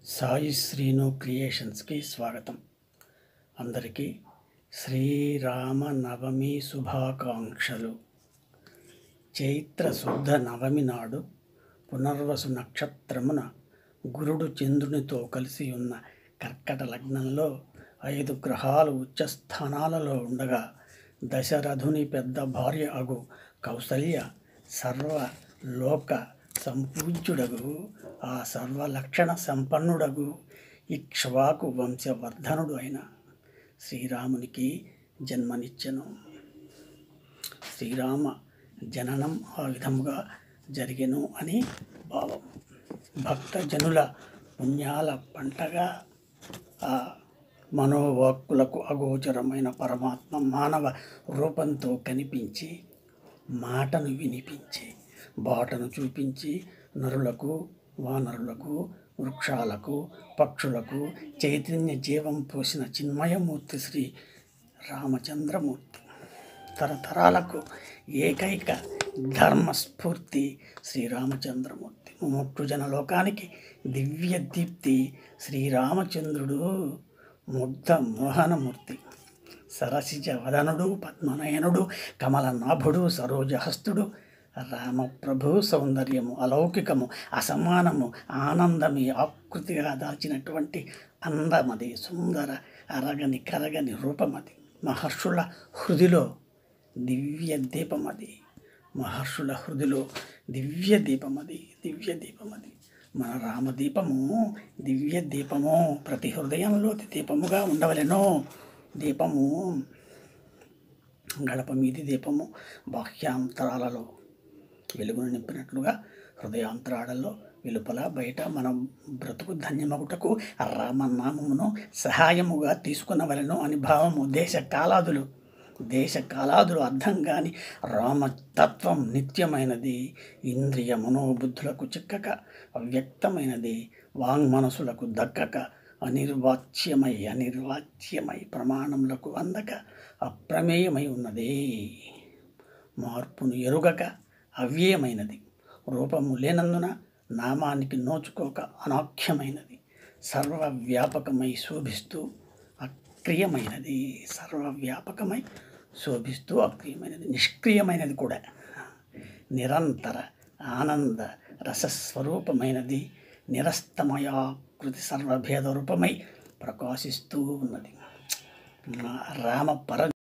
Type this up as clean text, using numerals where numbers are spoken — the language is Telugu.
సాయి శ్రీను క్రియేషన్స్కి స్వాగతం. అందరికీ శ్రీరామ నవమి శుభాకాంక్షలు. చైత్ర శుద్ధ నవమి నాడు పునర్వసు నక్షత్రమున గురుడు చంద్రునితో కలిసి ఉన్న కర్కట లగ్నంలో 5 గ్రహాలు ఉచ్చస్థానాలలో ఉండగా దశరథుని పెద్ద భార్య అగు కౌసల్య సర్వలోక సంపూజ్యుడగు ఆ సర్వలక్షణ సంపన్నుడగు ఇక్ష్వాకు వంశవర్ధనుడు అయిన శ్రీరామునికి జన్మనిచ్చెను. శ్రీరామ జననం ఆ విధముగా జరిగెను అని భావం. భక్తజనుల పుణ్యాల పంటగా ఆ మనోవాక్కులకు అగోచరమైన పరమాత్మ మానవ రూపంతో కనిపించి మాటను వినిపించి బాటను చూపించి నరులకు వానరులకు వృక్షాలకు పక్షులకు చైతన్య జీవం పోసిన చిన్మయమూర్తి శ్రీ రామచంద్రమూర్తి. తరతరాలకు ఏకైక ధర్మస్ఫూర్తి శ్రీరామచంద్రమూర్తి. ముముక్షుజన లోకానికి దివ్య దీప్తి శ్రీరామచంద్రుడు. ముగ్ధ మోహనమూర్తి. సరసిజ వదనుడు, పద్మనయనుడు, కమలనాభుడు, సరోజహస్తుడు. రామప్రభు సౌందర్యము అలౌకికము, అసమానము, ఆనందమి ఆకృతిగా దాల్చినటువంటి అందమది, సుందర అరగని కరగని రూపమది. మహర్షుల హృదిలో దివ్య దీపమది. మహర్షుల హృదిలో దివ్య దీపమది. దివ్య దీపమది. మన రామదీపము దివ్య దీపము. ప్రతి హృదయంలో దీపముగా ఉండవలెనో. దీపము గడప మీది దీపము బాహ్యాంతరాలలో వెలుగును నింపినట్లుగా హృదయాంతరాలలో వెలుపల బయట మనం బ్రతుకు ధన్యమగుటకు రామనామమును సహాయముగా తీసుకునవలెను అని భావము. దేశకాలాదులు అర్థం కాని రామతత్వం నిత్యమైనది. ఇంద్రియ మనోబుద్ధులకు చిక్కక అవ్యక్తమైనది. వాంగ్మనసులకు దక్కక అనిర్వాచ్యమై ప్రమాణములకు అందక అప్రమేయమై ఉన్నది. మార్పును ఎరుగక అవ్యయమైనది. రూపము లేనందున నామానికి నోచుకోక అనాఖ్యమైనది. సర్వవ్యాపకమై శోభిస్తూ అక్రియమైనది. సర్వవ్యాపకమై శోభిస్తూ అక్రియమైనది. నిష్క్రియమైనది కూడా. నిరంతర ఆనంద రసస్వరూపమైనది. నిరస్తమయాకృతి సర్వభేద రూపమై ప్రకాశిస్తూ ఉన్నది. రామ పర